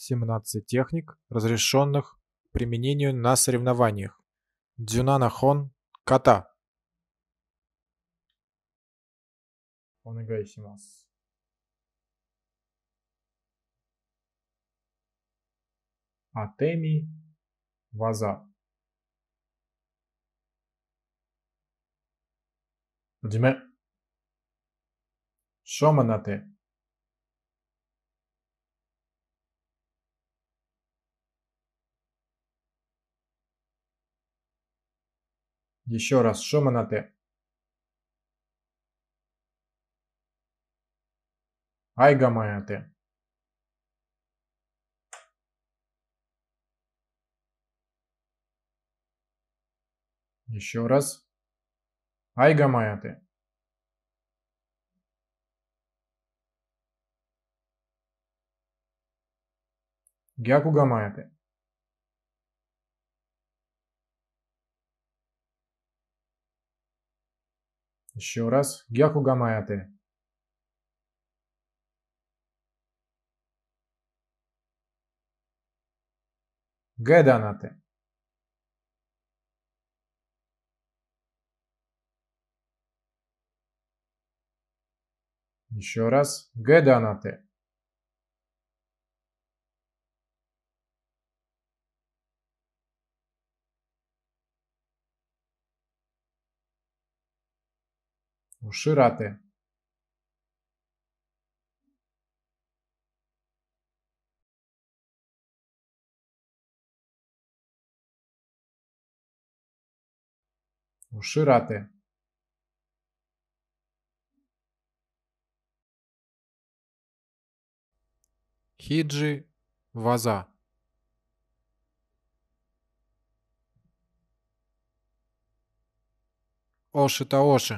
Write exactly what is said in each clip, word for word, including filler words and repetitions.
семнадцать техник, разрешенных к применению на соревнованиях. Дзюнанахон ката. Онегайшимасу. Атеми ваза. Джиме. Шоманате. Еще раз. Шоманате. Айгамаяте. Еще раз. Айгамаяте. Гякугамаяте. Еще раз. Гякугамаяте. Гэданате. Еще раз. Гэданате. Уширате. Уширате. Хиджи ваза. Оши-таоши.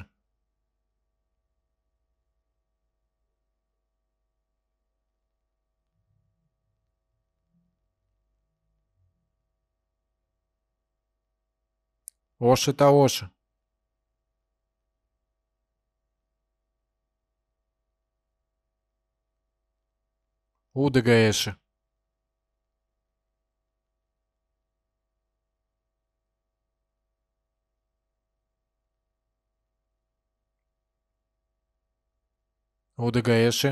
Оши-таоши. Удагаэши. Удагаэши.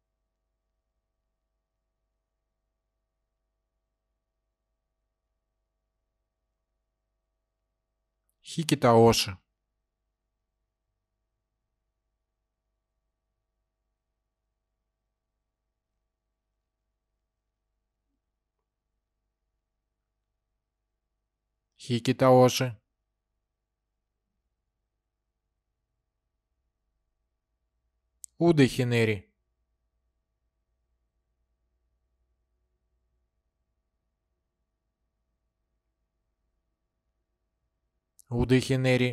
Хикитаоши. Хикитаоши. Удахинери. Удахинери.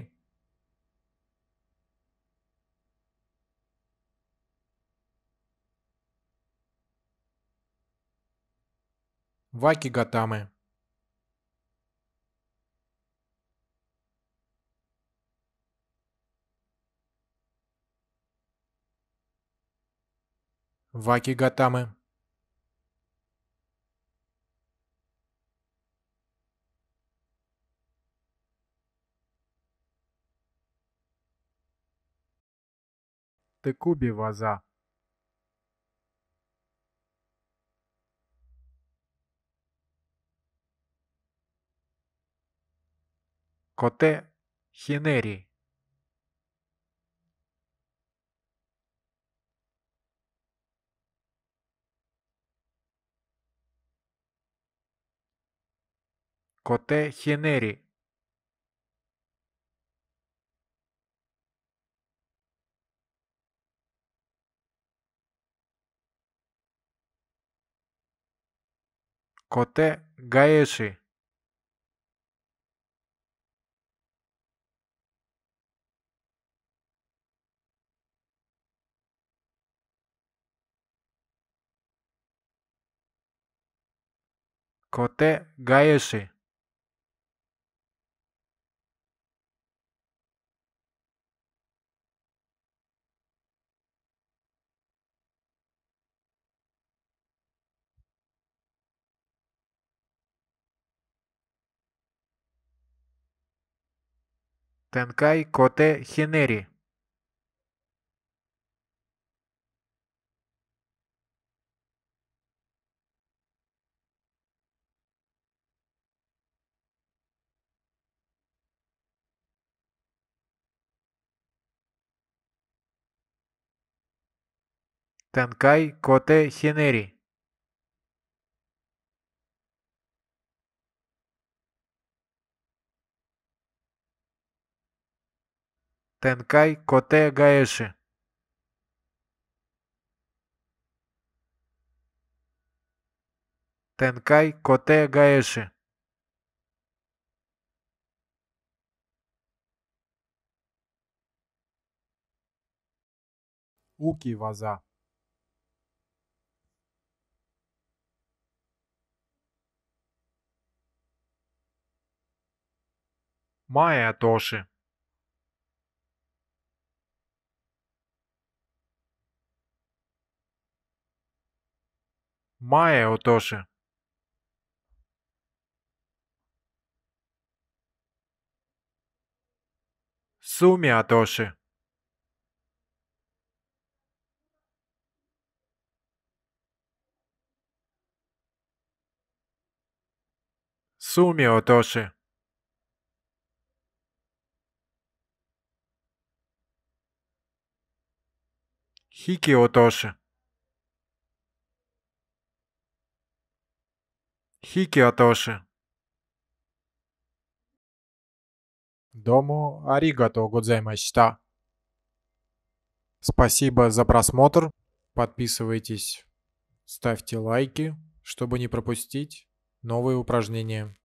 Вакигатаме. Вакигатаме. Текуби ваза. Коте хинери. Коте хинери. Коте гаэши. Коте гаэши. Тенкай коте хинери. Тенкай коте хинери. Тенкай коте гаэши. Тенкай коте гаэши. Уки ваза. Майя тоши. Майя отоши. Суми атоши. Суми отоши. Хики отоши. Хики атоши. Дому аригато годзаймашита. Спасибо за просмотр. Подписывайтесь, ставьте лайки, чтобы не пропустить новые упражнения.